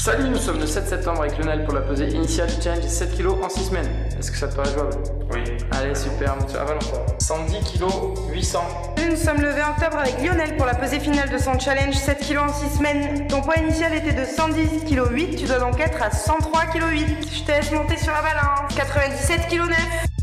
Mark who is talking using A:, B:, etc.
A: Salut, nous sommes le 7 septembre avec Lionel pour la pesée initiale du challenge 7 kg en 6 semaines. Est-ce que ça te paraît jouable?
B: Oui.
A: Allez, super, monte sur la balle encore. 110 kg, 800.
C: Nous sommes le 20 octobre avec Lionel pour la pesée finale de son challenge 7 kg en 6 semaines. Ton poids initial était de 110 kg 8, tu dois donc être à 103 kg 8. Je te laisse monter sur la balance. 97 kg 9.